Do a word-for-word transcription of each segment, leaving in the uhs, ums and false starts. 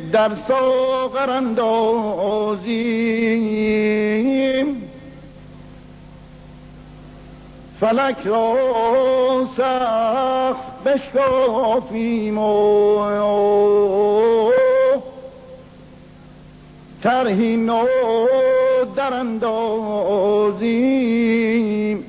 در ساغر اندازیم فلک را سخت بشکافیم و طرحی نو در اندازیم.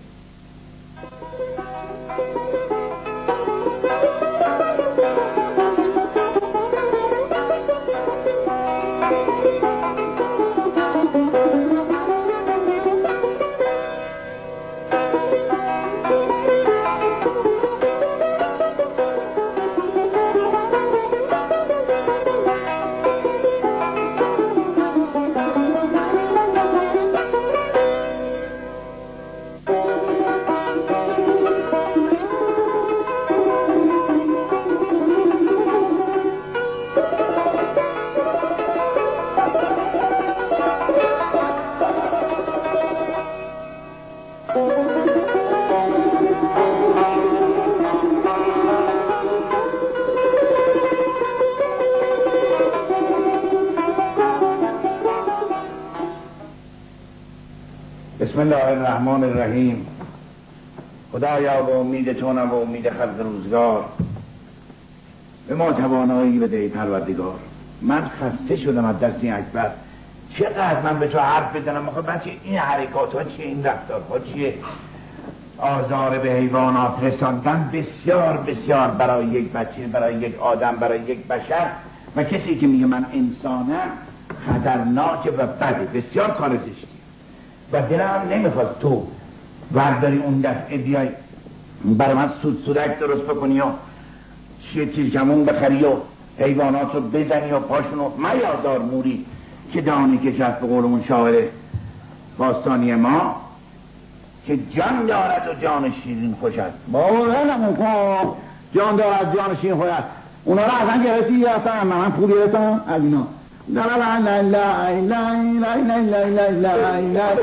بسم الله الرحمن الرحیم. خدایا به امید تونم و امید خلق روزگار به ما توانایی بده پروردگار. من خسته شدم از دست این اکبر. چقدر من به تو حرف بزنم آخه بچه این حرکات ها چیه، این رفتارها چیه؟ آزار به حیوانات رساندن بسیار بسیار برای یک بچه، برای یک آدم، برای یک بشر و کسی که میگه من انسانم خطرناک و بده، بسیار کار زشتی و دلم نمیخواست تو ورداری اون دفعه بیای برای من سود سودک درست بکنی و چیه تیرکمون بخری و حیوانات رو بزنی و پاشونو میادار موری که دانی که کشف به قولمون شاعر باستانی ما که جان دارد و جان شیرین خوش است. باورنمون کن جان دارد جان شیرین خوش است. اونا رو ازن گرفتی یا اصلا من پول گرفتم از اینا. لا لا لا لا لا لا لا لا لا لا لا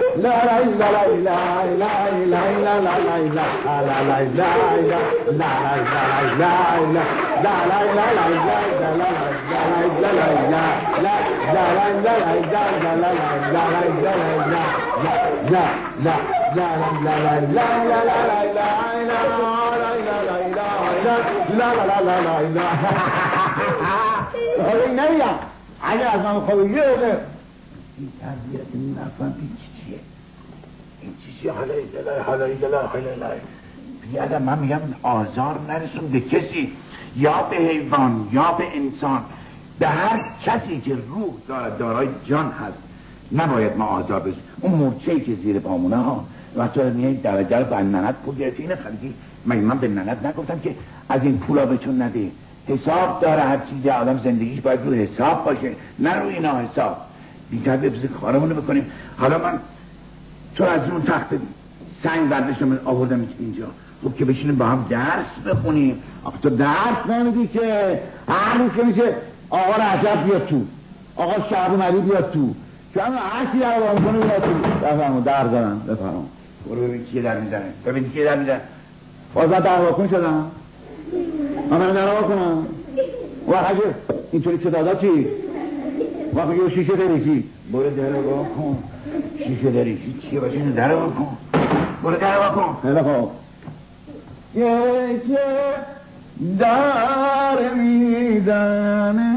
اگه از من خوابی یه اوه این تربیت این نفهم این چی چیه این چی چیه حالای دلای حالای دلای حالای دلای بیادم من میگم آزار نرسون به کسی یا به حیوان یا به انسان به هر کسی که روح دارد دارای جان هست نباید ما آزار بزن. اون مرچه‌ای که زیر پامونه ها و تو میای درجه رو به ننت پول گرفتی اینه خریدی مگه من به ننت نگفتم که از این پولا بهتون نده؟ حساب داره هر چیزی آدم زندگیش باید رو حساب باشه نه روی اینا حساب بیتر ببزه کارمونو بکنیم. حالا من تو از اون تخت سنگ برداشتم آوردم اینجا خب که بشینیم با هم درس بخونیم. آخه تو درس نمیدی که هر روز که میشه آقا رجب بیاد تو آقا شعب ملی بیاد تو که همه هرکی در با میکنه بیاد تو بفرمون در دارم بفرمون برو ببین کیه در میزنه ببین کیه در میزنه بازد در واکن شدم من من در واکنم وقت اگه اینطوری صدادا چی وقت اگه شیشه دریشی برو در واکن شیشه دریشی چیه باشه اینو در واکن برو در واکن خیلی خوب یه که در میزنه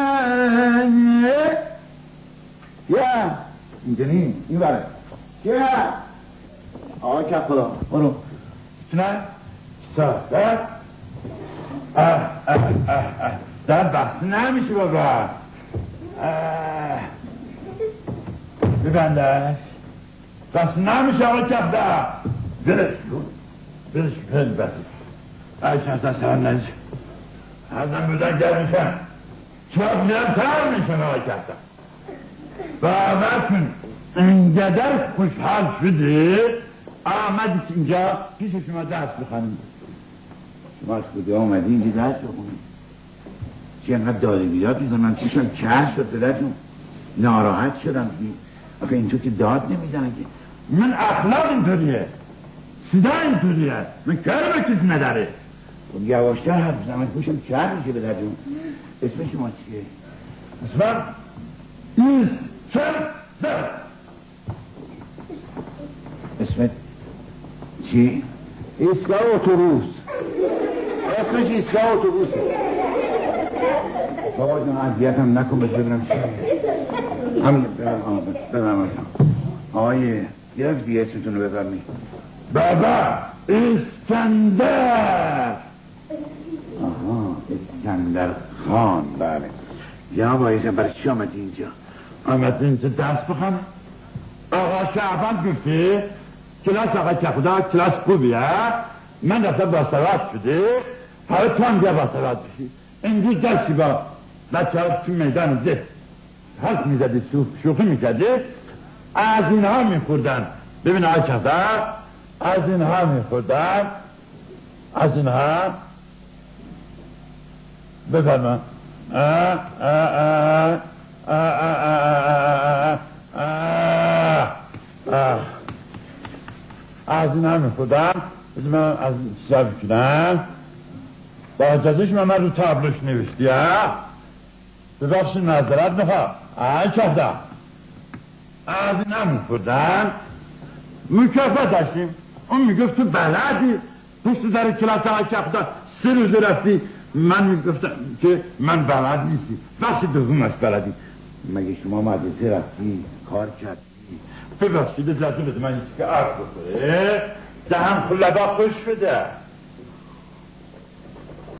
یه اینجا نی این بره یه آقا که خدا برو چونه سا در اه اه اه اه در بحث نمیشه بابا ببندش بحث نمیشه آقا کفده برش کن برش کن بحث ایشان تا سر نزد ازم بودن گر میشن چرا نرتر میشن آقا کفده باور کن اینقدر خوشحال شده آمد اینجا پیش شما درس بخونیم. شما از کجا آمدی اینجا درس بخونیم چی انقدر داده بیداد میکنم من چیشم چهر شد دلتون ناراحت شدم آخه اینطور که داد نمیزنم که من اخلاق اینطوریه صدا اینطوریه من کار با کسی نداره خب یواشتر حرف بزنم من خوشم چهر میشه به درجون. اسم شما چیه؟ اسمم اسکندر. اسمت چی؟ ایستگاه اتوبوس. اسمش ایستگاه اتوبوسه. بابا جان اذیتم نکن بس ببینم چی هم ببینم آقای گرفتی اسمتون رو بفرمی. بابا اسکندر. آها اسکندر خان. بله جناب آقای برای چی آمدی اینجا؟ آمدی اینجا درس بخوام. آقا شعبان گفته کلاس آقا کخدا کلاس خوبیه، من رفتم باسواد شده، حالا تو هم بیا باسواد بشی. امروز داشتی با بچه ها تو میدان ده حرف میزدی، شوخی میکردی، از اینها میخوردن. ببین آقا کخدا از اینها میخوردن، از اینها بفرما. از این همه خودم بذار من از چیزا بکنم. با اجازه شما من رو تابلوش نوشتی ها؟ ببخشید نظرت میخوام. آی کفتم از این همه خودم مکافات داشتیم. اون میگفت تو بلدی پشت در کلاس آی کفتم سه روز رفتی، من میگفتم که من بلد نیستی، بخش دومش بلدی. مگه شما مدرسه رفتی کار کردی؟ ببخشید اجازه بده من یکی که آب بخوره دهم خلبا خوش بده.